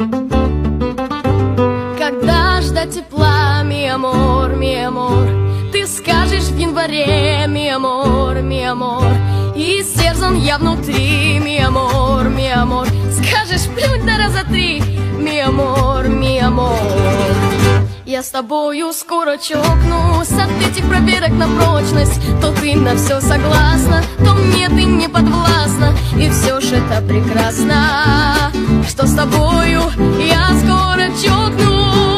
Когда ждать тепла, ми амор, ми амор? Ты скажешь в январе, ми амор, ми амор? И сердцем я внутри, ми амор, ми амор? Скажешь плюнь да раза три, ми амор, ми амор? Я с тобою скоро чокнусь от этих проверок на прочность. То ты на все согласна, то мне ты не подвластна. И все ж это прекрасно, что с тобою я скоро чокнусь.